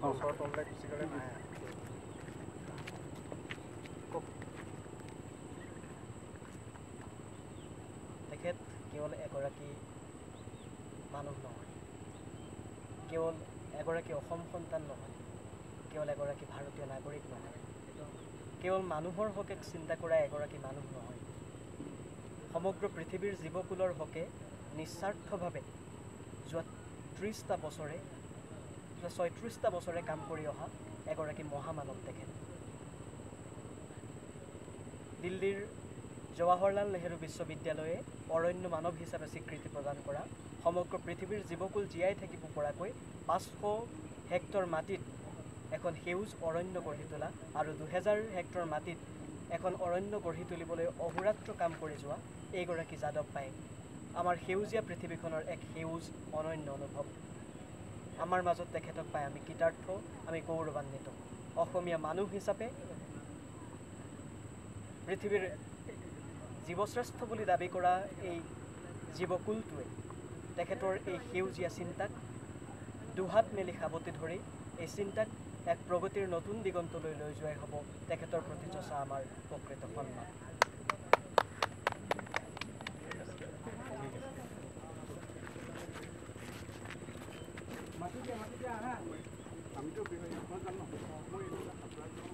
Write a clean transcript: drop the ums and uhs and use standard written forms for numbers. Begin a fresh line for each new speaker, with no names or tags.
বছৰ তললৈ গুচি গ'লে নাই
তেখেত কেৱল এগৰাকী মানুহ নহয়, কেৱল এগৰাকী অসম সন্তান নহয়, কেৱল এগৰাকী ভাৰতীয় নাগৰিক নহয়, কেৱল মানুহৰ হকে চিন্তা কৰা এগৰাকী মানুহ নহয়, সমগ্ৰ পৃথিৱীৰ জীৱকুলৰ হকে নিস্বাৰ্থভাৱে যোৱা 30টা বছৰে 36টা বছৰে কাম কৰি অহা এগৰাকী মহামানৱ তেখেত। দিল্লীৰ জৱাহৰলাল নেহেৰু বিশ্ববিদ্যালয়ে অৰণ্য মানৱ হিচাপে স্বীকৃতি প্ৰদান কৰা, সমগ্ৰ পৃথিৱীৰ জীৱকুল জীয়াই থাকিব পৰাকৈ 500 হেক্টৰ মাটিত এখন সেউজ অৰণ্য গঢ়ি তোলা আৰু 2000 হেক্টৰ মাটিত এখন অৰণ্য গঢ়ি তুলিবলৈ অহোৰাত্ৰ কাম কৰি যোৱা এইগৰাকী যাদৱ পায়েং আমাৰ সেউজীয়া পৃথিৱীখনৰ এক সেউজ অনন্য অনুভৱ। আমাৰ মাজত তেখেতক পাই আমি কৃতাৰ্থ, আমি গৌৰৱান্বিত। অসমীয়া মানুহ হিচাপে পৃথিৱীৰ জীৱশ্ৰেষ্ঠ বুলি দাবী কৰা এই জীৱকুলটোৱে তেখেতৰ এই সেউজীয়া চিন্তাক দুহাত মেলি সাৱটি ধৰি এই চিন্তাক এক প্ৰগতিৰ নতুন দিগন্তলৈ লৈ যোৱাই হ'ব তেখেতৰ প্ৰতি যচা আমাৰ প্ৰকৃত সন্মান।
মাটি দিয়া আমিতো